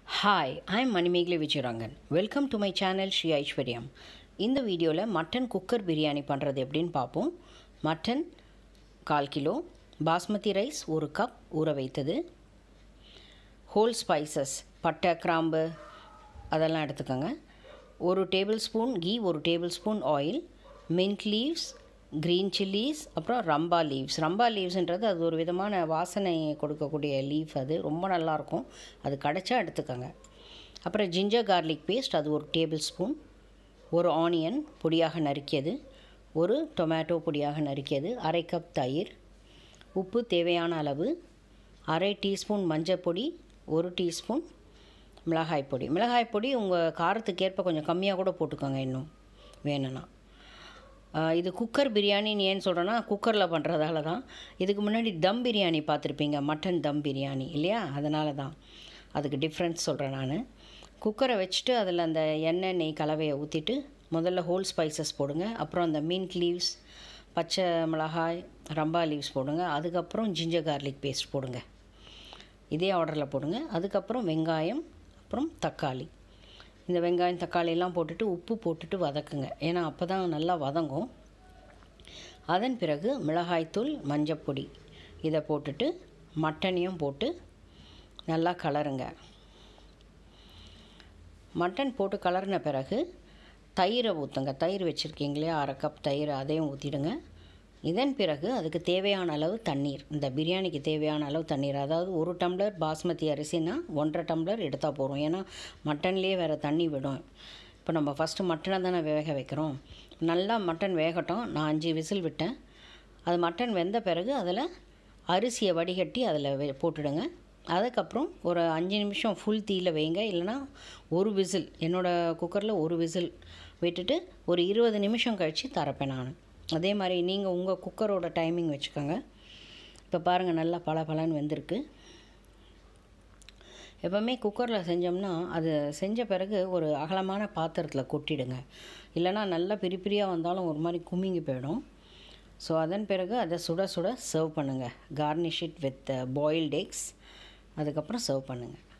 Hi, I'm Manimegli Vijayarangan. Welcome to my channel Shri Aishwaryam. இந்த வீடியோவில் mutton cooker biryani பண்ணுறது எப்படின்னு பார்ப்போம். Mutton 1/4 kilo, basmati rice 1 cup ஊற வைத்தது, ஹோல் ஸ்பைசஸ் பட்டை கிராம்பு அதெல்லாம் எடுத்துக்கோங்க. 1 tablespoon ghee, 1 tablespoon oil, mint leaves, green chillies, அப்புறம் ரம்பா லீவ்ஸ்ன்றது அது ஒரு விதமான வாசனை கொடுக்கக்கூடிய லீஃப், அது ரொம்ப நல்லாயிருக்கும், அது கிடைச்சா எடுத்துக்கோங்க. அப்புறம் ஜிஞ்சர் கார்லிக் பேஸ்ட் அது 1 டேபிள் ஸ்பூன், 1 ஆனியன் பொடியாக நறுக்கியது, 1 டொமேட்டோ பொடியாக நறுக்கியது, 1/2 கப் தயிர், உப்பு தேவையான அளவு, 1/2 டீஸ்பூன் மஞ்சள் பொடி, 1 டீஸ்பூன் மிளகாய் பொடி உங்கள் காரத்துக்கேற்ப கொஞ்சம் கம்மியாக கூட போட்டுக்கோங்க இன்னும் வேணும்னா. இது குக்கர் பிரியாணின்னு ஏன்னு சொல்கிறேன்னா குக்கரில் பண்ணுறதால தான். இதுக்கு முன்னாடி தம் பிரியாணி பார்த்துருப்பீங்க, மட்டன் தம் பிரியாணி இல்லையா, அதனால தான் அதுக்கு டிஃப்ரென்ஸ் சொல்கிறேன் நான். குக்கரை வச்சுட்டு அதில் அந்த எண்ணெய் நெய் கலவையை ஊற்றிட்டு முதல்ல ஹோல் ஸ்பைசஸ் போடுங்க, அப்புறம் அந்த மின்ட் லீவ்ஸ், பச்சை மிளகாய், ரம்பா லீவ்ஸ் போடுங்க, அதுக்கப்புறம் ஜிஞ்சர் கார்லிக் பேஸ்ட் போடுங்க, இதே ஆர்டரில் போடுங்க. அதுக்கப்புறம் வெங்காயம், அப்புறம் தக்காளி, இந்த வெங்காயம் தக்காளியெல்லாம் போட்டுட்டு உப்பு போட்டுட்டு வதக்குங்க, ஏன்னா அப்போ தான் நல்லா வதங்கும். அதன் பிறகு மிளகாய்த்தூள், மஞ்சப்பொடி இதை போட்டுட்டு மட்டனையும் போட்டு நல்லா கலருங்க. மட்டன் போட்டு கலர்ன பிறகு தயிரை ஊற்றுங்க. தயிர் வச்சுருக்கீங்களே 1/2 கப் தயிர், அதையும் ஊற்றிடுங்க. இதன் பிறகு அதுக்கு தேவையான அளவு தண்ணீர், இந்த பிரியாணிக்கு தேவையான அளவு தண்ணீர், அதாவது 1 டம்ளர் பாஸ்மதி அரிசினா 1.5 டம்ளர் எடுத்தால் போகிறோம், ஏன்னா மட்டன்லேயே வேறு தண்ணி விடும். இப்போ நம்ம ஃபஸ்ட்டு மட்டனை தானே வேக வைக்கிறோம். நல்லா மட்டன் வேகட்டும். நான் 5 விசில் விட்டேன். அது மட்டன் வெந்த பிறகு அதில் அரிசியை வடிகட்டி அதில் போட்டுடுங்க. அதுக்கப்புறம் ஒரு 5 நிமிஷம் ஃபுல் தீயில் வைங்க, இல்லைனா 1 விசில், என்னோடய குக்கரில் 1 விசில் விட்டுட்டு ஒரு 20 நிமிஷம் கழித்து தரப்பேன் நான். அதே மாதிரி நீங்கள் உங்கள் குக்கரோட டைமிங் வச்சுக்கோங்க. இப்போ பாருங்கள் நல்லா பலன்னு வெந்திருக்கு. எப்போவுமே குக்கரில் செஞ்சோம்னா அது செஞ்ச பிறகு ஒரு அகலமான பாத்திரத்தில் கொட்டிடுங்க, இல்லைனா நல்லா பிரியாக வந்தாலும் ஒரு மாதிரி குமிங்கி போயிடும். ஸோ அதன் பிறகு அதை சுட சர்வ் பண்ணுங்கள். Garnish it with boiled eggs, அதுக்கப்புறம் சர்வ் பண்ணுங்கள்.